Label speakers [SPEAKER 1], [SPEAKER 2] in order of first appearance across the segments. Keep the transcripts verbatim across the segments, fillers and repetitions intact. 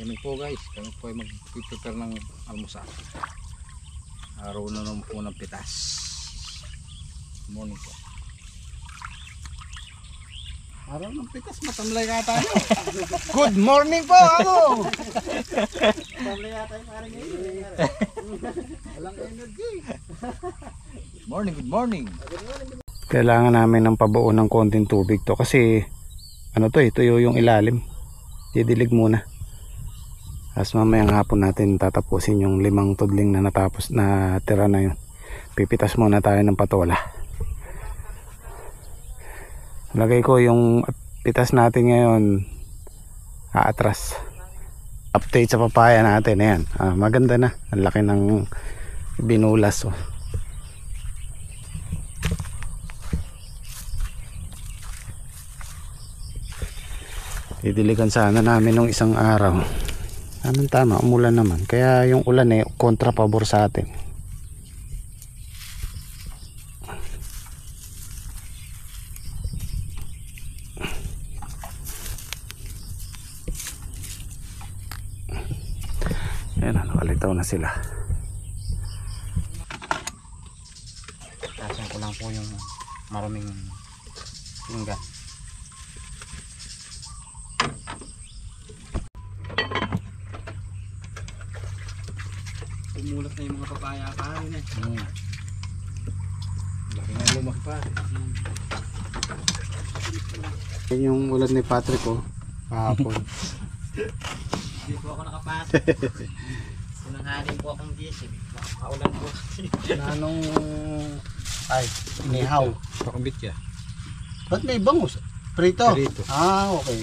[SPEAKER 1] morning po guys, kami po ay mag-prepare ng almusal. Araw na naman po ng pitas. Morning po. Araw ng pitas, matamlay ka tayo. Good morning po ako.
[SPEAKER 2] Matamlay ka tayo parang ngayon.
[SPEAKER 1] Walang energy. Good morning, good morning.
[SPEAKER 3] Kailangan namin ng pabuo ng konting tubig to kasi ano to eh, tuyo yung ilalim. Didilig muna. As mamayang hapon natin tatapusin yung limang tudling na natapos na tira na yun. Pipitas muna tayo ng patola. Lagay ko yung pitas natin ngayon aatras. Update sa papaya natin. Ayan. Ah, maganda na. Ang laki ng binulas. Oh. Didiligan sana namin nung isang araw. Anong tama, umulan naman. Kaya yung ulan eh, kontra pabor sa atin. Ayan, nakalitaw na sila.
[SPEAKER 2] Kasan ko lang po yung maraming pinggan. Umulat na yung mga papaya pa rin eh.
[SPEAKER 1] Hmm. Laki na lumaki pa.
[SPEAKER 2] Hmm.
[SPEAKER 3] Yan yung ulan ni Patrick oh, kahapon.
[SPEAKER 2] Hindi po ako nakapasok. Sinanghalin po akong gising. Makaulan po kasi.
[SPEAKER 3] Anong ay, inihaw.
[SPEAKER 1] Pakambit ya.
[SPEAKER 3] Ba't may bangus? Prito?
[SPEAKER 1] Prito.
[SPEAKER 3] Ah, okay.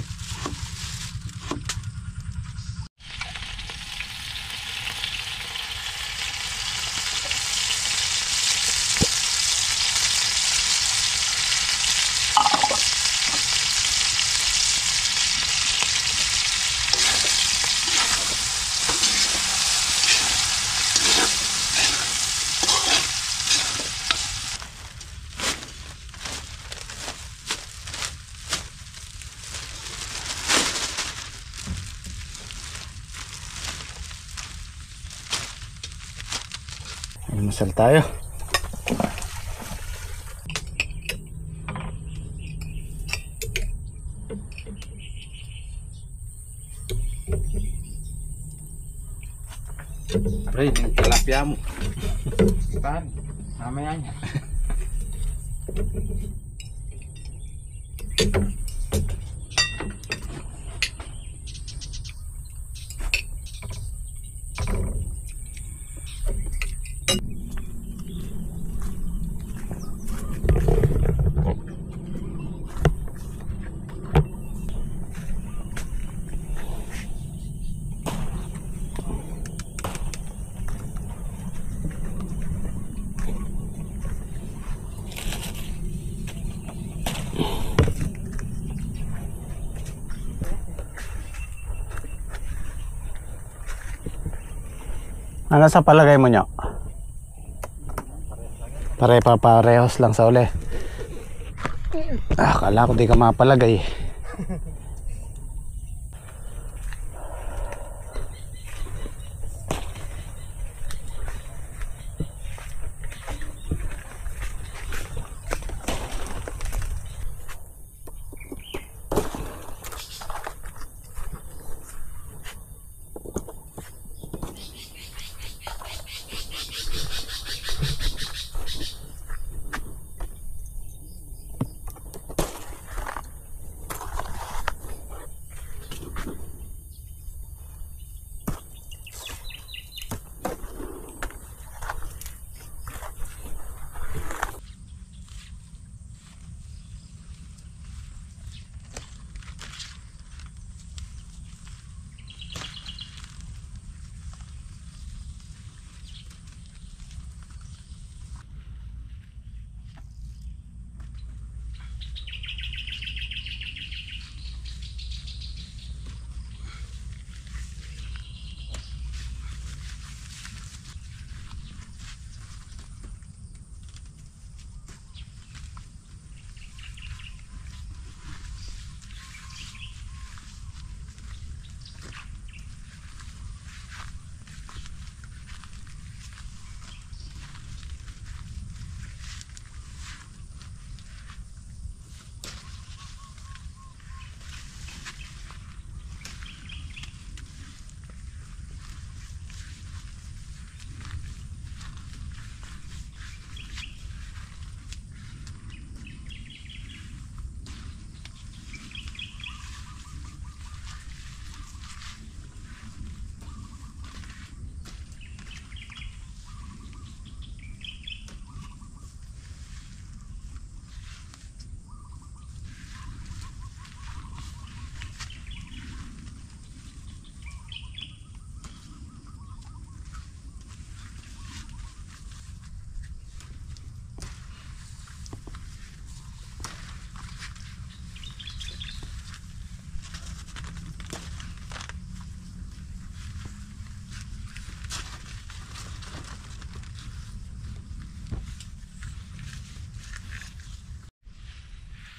[SPEAKER 3] Masal tayo.
[SPEAKER 1] Pre, yung tilapia mo.
[SPEAKER 2] Pan, mamaya niya.
[SPEAKER 3] Ano sa palagay mo nyo? Pare-parehos lang sa uli. Ah, akala ko di ka mapalagay.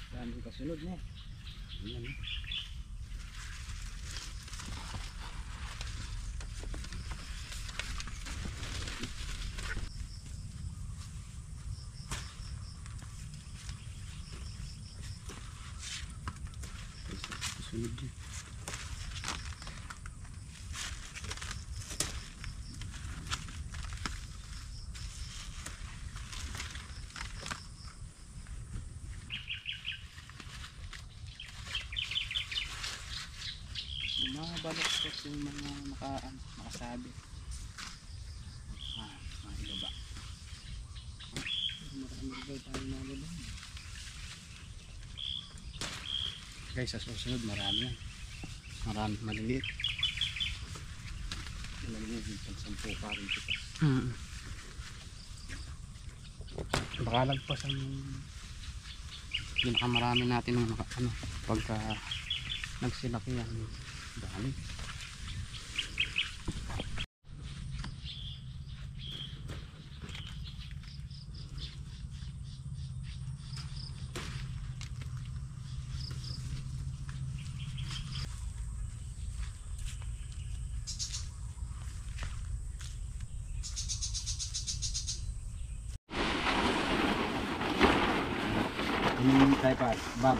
[SPEAKER 2] Dami kasunod na.
[SPEAKER 3] Ayan. Sunod dyan.
[SPEAKER 2] Yung mga balok kasi yung mga naka, ano, nakasabi. Ah, mga ibaba. Marami ba tayo mga ibaba?
[SPEAKER 3] Guys, sa susunod marami yan. Marami maliliit.
[SPEAKER 1] Maliliit yung pagsampu pa rin kita.
[SPEAKER 3] Hmm. Baka lagpas ang pinakamarami natin ng naka, ano, pagka nagsilaki yan. Dami.
[SPEAKER 1] Yung tayo pa, bang.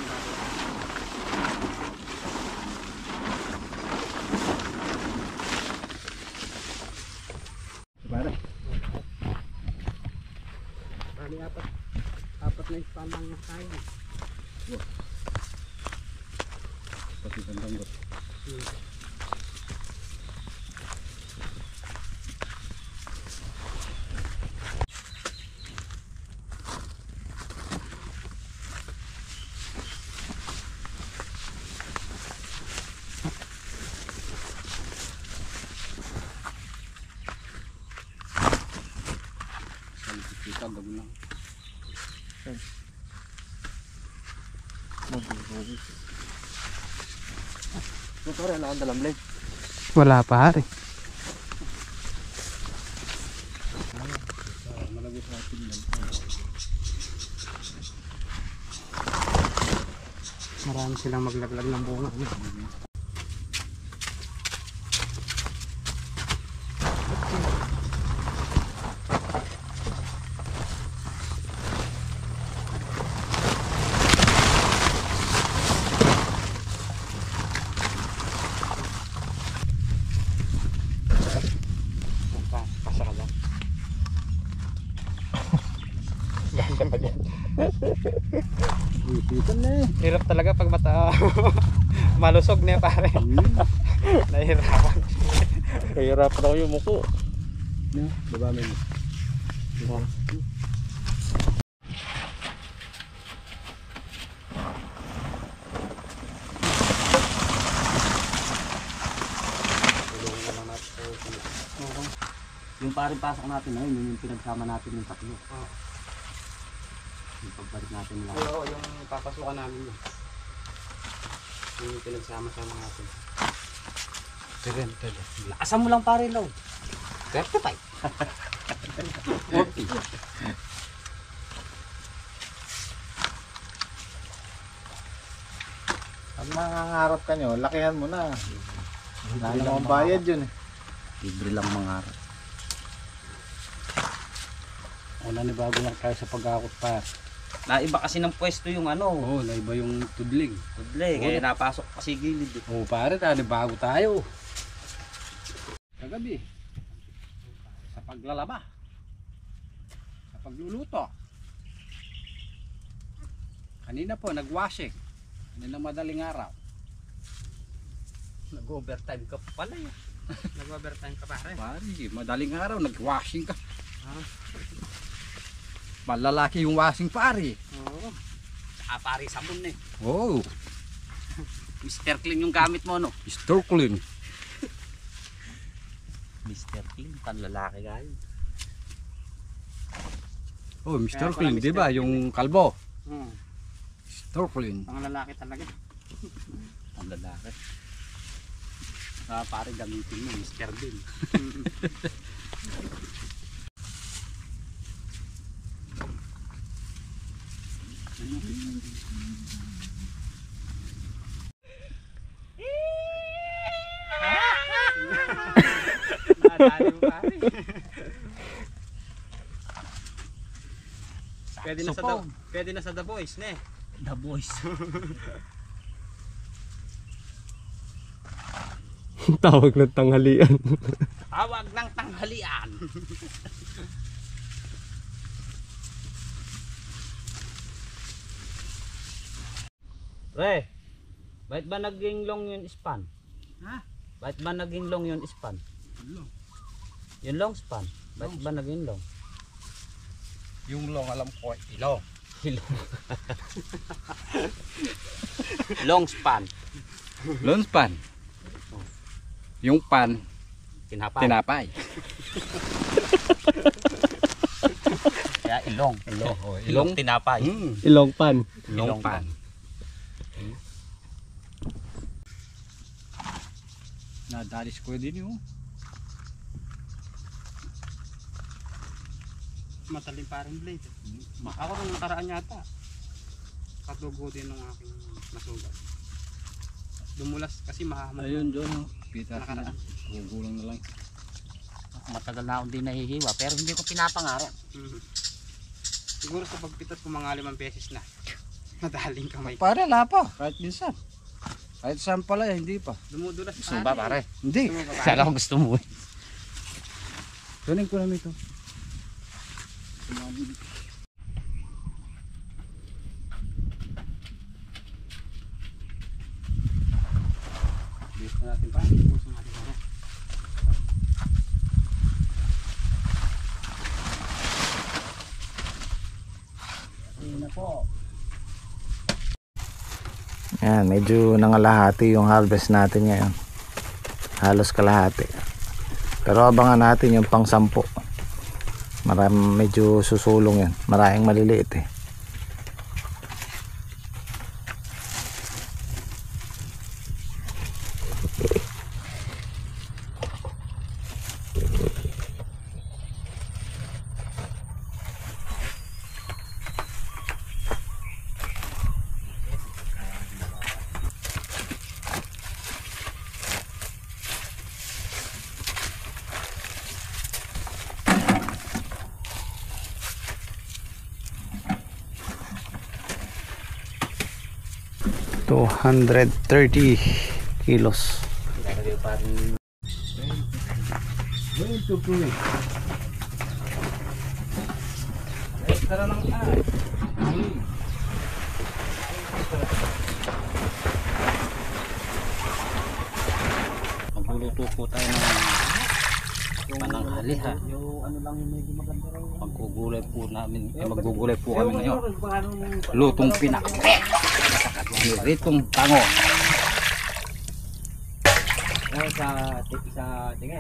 [SPEAKER 1] Pare.
[SPEAKER 2] Bali apat. Apat na ispan lang na tayo.
[SPEAKER 1] Pati tandanggot.
[SPEAKER 3] Kita bago lang.
[SPEAKER 1] Ito pare, wala kang dalang blade.
[SPEAKER 3] Wala pare.
[SPEAKER 1] Malagay sa atin lang.
[SPEAKER 3] Marami silang maglaglag ng bunga.
[SPEAKER 1] Ipitan na eh.
[SPEAKER 3] Hirap talaga pag mata malusog niya pare. Nahihirapan.
[SPEAKER 1] Kahirapan ako yung muko. No, baba mo yun.
[SPEAKER 2] Yung paring pasok natin na yun, yung pinagsama natin yung tatlo.
[SPEAKER 3] Oo.
[SPEAKER 2] Yung pagbalik natin lang.
[SPEAKER 3] Oo, yung papasukan namin yun. Yung pinagsama-sama natin. Tiren, tiren.
[SPEAKER 2] Lakasan mo lang pare low.
[SPEAKER 3] thirty-five.
[SPEAKER 2] forty.
[SPEAKER 1] Ang mangangarap ka nyo, lakihan mo na. Wala namang bayad yun eh.
[SPEAKER 2] Libre lang mangarap.
[SPEAKER 3] Wala ni bago lang tayo sa pag-akot pa.
[SPEAKER 2] Naiba kasi ng pwesto yung ano,
[SPEAKER 3] Oo, naiba yung tudling.
[SPEAKER 2] tudle, kaya napasok kasi gilid eh.
[SPEAKER 3] Oo pare, tali bago tayo. Kagabi, sa paglalaba, sa pagluluto. Kanina po, nag-washing. Kanina madaling araw.
[SPEAKER 2] Nag-overtime ka pa pala yun.
[SPEAKER 3] Nag-overtime ka pare.
[SPEAKER 1] Pare, madaling araw, nag-washing ka. Malalaki yung washing pare.
[SPEAKER 2] Oo. Saka pare sabon eh.
[SPEAKER 1] Oh,
[SPEAKER 2] mister Clean yung gamit mo no?
[SPEAKER 1] mister Clean.
[SPEAKER 2] mister Clean, panlalaki ka yun.
[SPEAKER 1] Oh, mister
[SPEAKER 3] Kaya pala
[SPEAKER 1] Clean, di ba?
[SPEAKER 3] mister
[SPEAKER 1] Yung kalbo.
[SPEAKER 3] Hmm.
[SPEAKER 1] mister Clean.
[SPEAKER 3] Pang lalaki talaga.
[SPEAKER 2] Panlalaki. Ah, pare gamitin mo, mister Clean. Nadali mo pare. Pwede na sa the, pwede na sa The Voice, ne? The Voice.
[SPEAKER 4] Tawag ng tanghalian.
[SPEAKER 2] Tawag ng tanghalian. Pre, bakit ba naging long yun span? Ha? Bakit ba naging long yun span?
[SPEAKER 1] Long.
[SPEAKER 2] Yung long span, bakit ba naging long?
[SPEAKER 1] Yung long alam ko ay ilong.
[SPEAKER 2] Long span.
[SPEAKER 1] Long span. Yung pan,
[SPEAKER 2] Tinapay.
[SPEAKER 1] tinapay.
[SPEAKER 2] Kaya ilong. Ilong.
[SPEAKER 1] Oh,
[SPEAKER 2] Ilong tinapay.
[SPEAKER 1] Mm.
[SPEAKER 4] Ilong pan.
[SPEAKER 1] Long pan. Nadalis ko din yung
[SPEAKER 2] Matalim parang blade. Ako nung nakaraan yata. Katugo din ng aking nasugat. Dumulas kasi mahahamon.
[SPEAKER 1] ayun doon. Pita na.
[SPEAKER 2] Nakaraan.
[SPEAKER 1] Gugulang na lang.
[SPEAKER 2] Matagal na akong di nahihiwa pero hindi ko pinapangarap. Mm-hmm. Siguro sa pagpitas ko mga limang beses na. Madaling kamay.
[SPEAKER 1] Pare, wala pa. Kahit minsan. Kahit saan pala, hindi pa.
[SPEAKER 2] Dumudulas
[SPEAKER 1] Gusto mo ba, pare? Hindi.
[SPEAKER 2] Gusto mo ba, pare? Kala ko gusto mo eh.
[SPEAKER 1] Tuning ko namin ito.
[SPEAKER 2] Gusto natin pa. Gusto natin pa. Ayun na po.
[SPEAKER 3] Yan, medyo nangalahati yung harvest natin ngayon. Halos kalahati. Pero abangan natin yung pang sampu. Marami, medyo susulong yan. Maraming maliliit eh. two hundred thirty kilos.
[SPEAKER 2] Magluluto po tayo ng pananghali ha. Yung ano lang yung medyo maganda rin. Magugulay po namin, eh, magugulay po kami ngayon. Lutong pinak. Ritong tango. Ay sa sa tinga.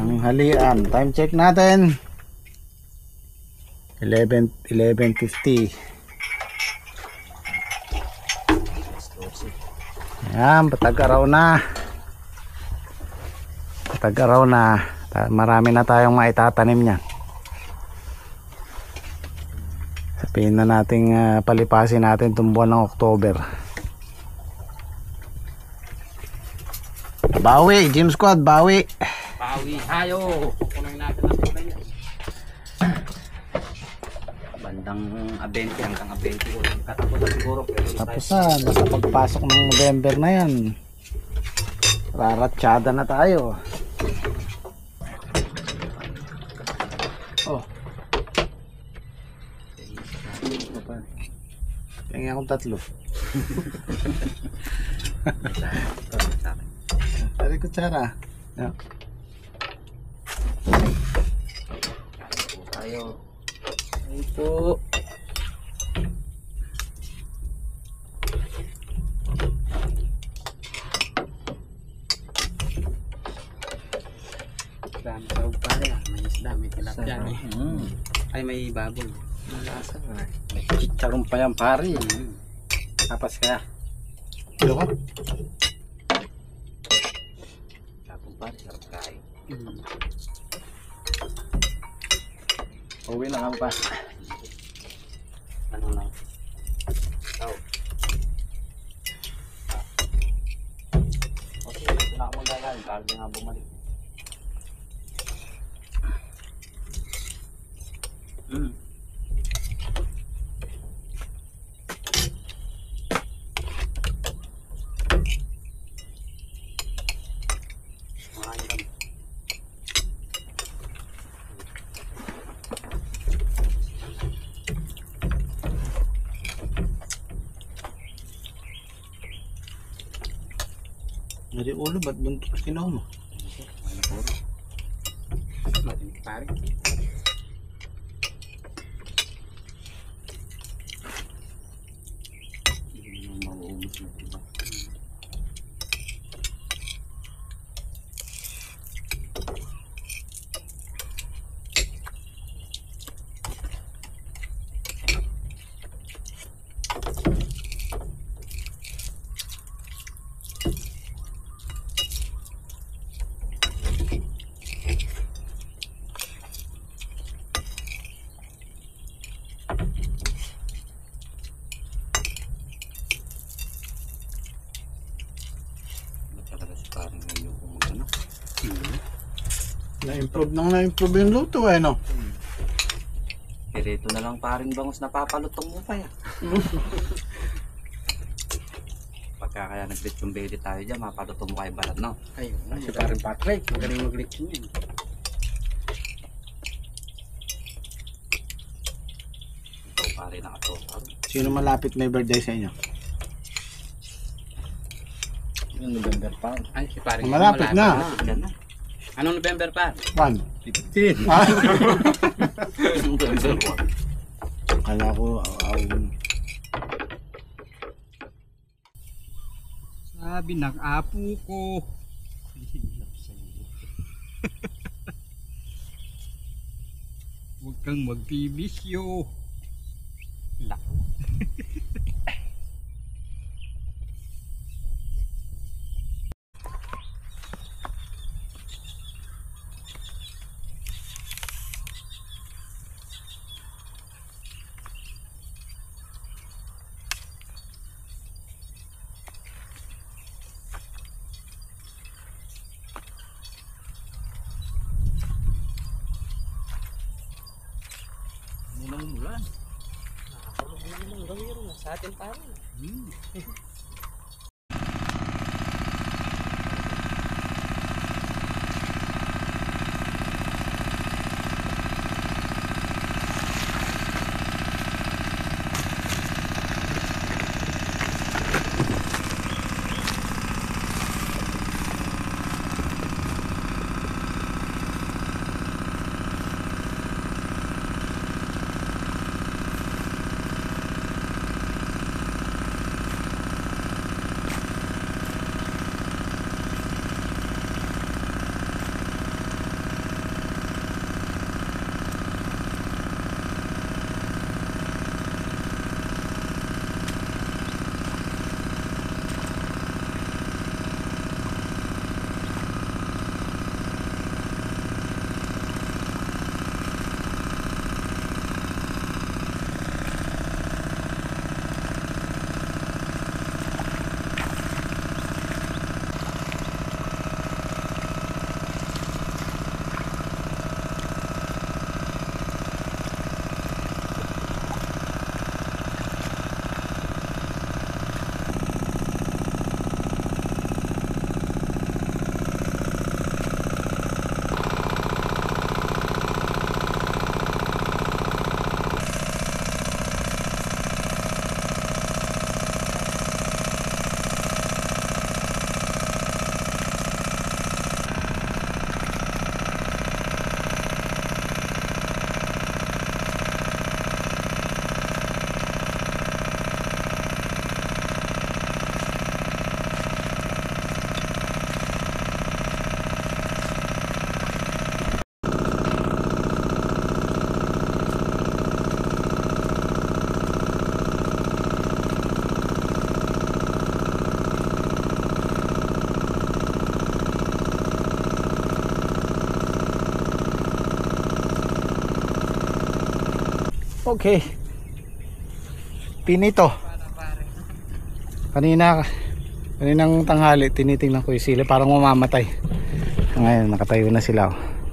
[SPEAKER 3] Tanghalian. Time check natin. eleven fifty. Ayan, patag-araw na. Patag-araw na. Marami na tayong maitatanim niyan. Sabihin na nating uh, palipasin natin itong buwan ng October. Bawi, Gym Squad, bawi.
[SPEAKER 2] Bawi tayo. Kukunin natin ang kulay niya. Bandang abente hanggang abente ko. Katapos na siguro.
[SPEAKER 3] Tapos na, basta pagpasok ng November na yan. Raratsyada na tayo. Oh. Tingin akong tatlo. Tari kutsara. Yeah.
[SPEAKER 2] Tayo. Ay po. Dami sa pare ah. May isda, may tilapia. Mm. Ay may baboy. Malasa nga. May chicharon pa yan pare. Mm. Tapos kaya.
[SPEAKER 3] Kilo ka?
[SPEAKER 2] Tapos pare, sarap kain. Mm.
[SPEAKER 3] Uwi na nga pa.
[SPEAKER 2] Ano lang? Oh. Okay, ito na ako magagaling. Kala nga bumalik. Mm.
[SPEAKER 3] Dari ulo, ba't buntot kinaw mo?
[SPEAKER 2] Matinig pare. Hindi mo mauubos na diba?
[SPEAKER 3] Na-improve nang na-improve yung luto eh, no?
[SPEAKER 2] Pero ito na lang paring bangus na papalutong mo pa yan. Pagka kaya nag-lechon belly tayo dyan, mapalutong mo kayo balat, no? Ayun, si paring Patrick, magaling mag-lechon yun. Ito pare na ito.
[SPEAKER 3] Sino malapit may birthday sa inyo?
[SPEAKER 2] Yung November pa. Ay, si paring
[SPEAKER 3] Malapit na.
[SPEAKER 2] na. Anong November pa?
[SPEAKER 3] One.
[SPEAKER 2] fifteen.
[SPEAKER 3] Ah?
[SPEAKER 2] November one.
[SPEAKER 3] Kala ko, aw.
[SPEAKER 2] Sabi ng apo ko. Huwag kang magbibisyo. Lako. Mula umulan. Nakakulong na naman gawin sa atin pare. Hmm.
[SPEAKER 3] Okay. Pinito. Kanina, kaninang tanghali, tinitingnan ko yung sili, parang mamamatay. Ngayon, nakatayo na sila.